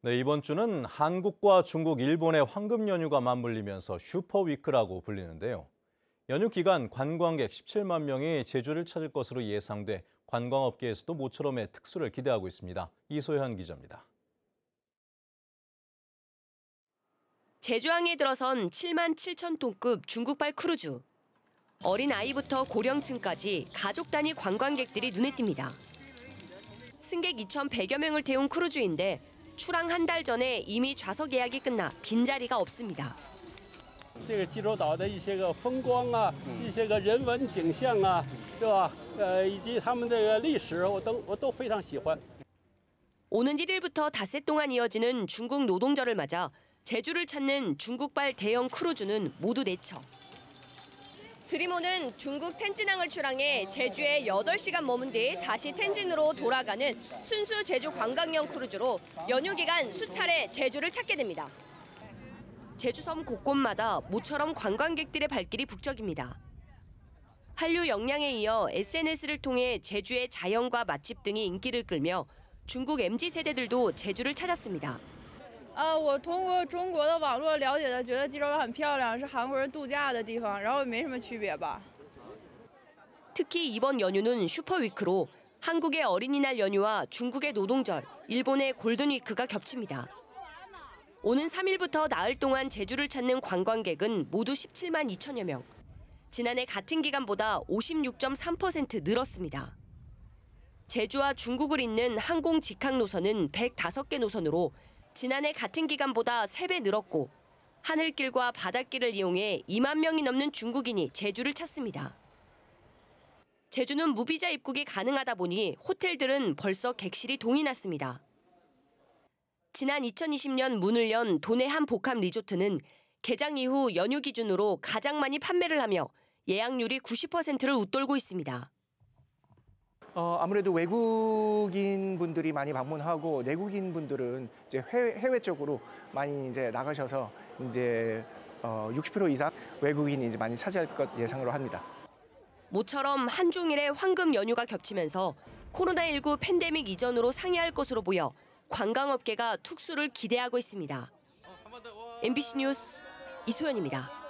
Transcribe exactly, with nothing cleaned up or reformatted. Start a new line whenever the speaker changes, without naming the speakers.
네, 이번 주는 한국과 중국, 일본의 황금 연휴가 맞물리면서 슈퍼위크라고 불리는데요. 연휴 기간 관광객 십칠만 명이 제주를 찾을 것으로 예상돼 관광업계에서도 모처럼의 특수를 기대하고 있습니다. 이소현 기자입니다.
제주항에 들어선 칠만 칠천 톤급 중국발 크루즈. 어린 아이부터 고령층까지 가족 단위 관광객들이 눈에 띕니다. 승객 이천백여 명을 태운 크루즈인데 출항 한 달 전에 이미 좌석 예약이 끝나 빈자리가 없습니다.
这个济州岛的一些个风光啊，一些个人文景象啊，是吧？呃，以及他们这个历史，我都我都非常喜欢。
오는 일 일부터 닷새 동안 이어지는 중국 노동절을 맞아 제주를 찾는 중국발 대형 크루즈는 모두 네 척. 드리모는 중국 텐진항을 출항해 제주에 여덟 시간 머문 뒤 다시 텐진으로 돌아가는 순수 제주 관광용 크루즈로 연휴 기간 수차례 제주를 찾게 됩니다. 제주섬 곳곳마다 모처럼 관광객들의 발길이 북적입니다. 한류 역량에 이어 에스엔에스를 통해 제주의 자연과 맛집 등이 인기를 끌며 중국 엠지 세대들도 제주를 찾았습니다.
呃，我通过中国的网络了解的，觉得济州岛很漂亮，是韩国人度假的地方，然后也没什么区别吧。
특히 이번 연휴는 슈퍼위크로 한국의 어린이날 연휴와 중국의 노동절, 일본의 골든위크가 겹칩니다. 오는 삼 일부터 나흘 동안 제주를 찾는 관광객은 모두 십칠만 이천여 명. 지난해 같은 기간보다 오십육 점 삼 퍼센트 늘었습니다. 제주와 중국을 잇는 항공 직항 노선은 백오 개 노선으로 지난해 같은 기간보다 세 배 늘었고 하늘길과 바닷길을 이용해 이만 명이 넘는 중국인이 제주를 찾습니다. 제주는 무비자 입국이 가능하다 보니 호텔들은 벌써 객실이 동이 났습니다. 지난 이천이십 년 문을 연 도내 한 복합 리조트는 개장 이후 연휴 기준으로 가장 많이 판매를 하며 예약률이 구십 퍼센트를 웃돌고 있습니다.
어, 아무래도 외국인 분들이 많이 방문하고 내국인 분들은 이제 해외, 해외 쪽으로 많이 이제 나가셔서 이제 어, 육십 퍼센트 이상 외국인이 이제 많이 차지할 것 예상으로 합니다. 모처럼
한중일의 황금 연휴가 겹치면서 코로나십구 팬데믹 이전으로 상회할 것으로 보여 관광업계가 특수를 기대하고 있습니다. 엠비씨 뉴스 이소연입니다.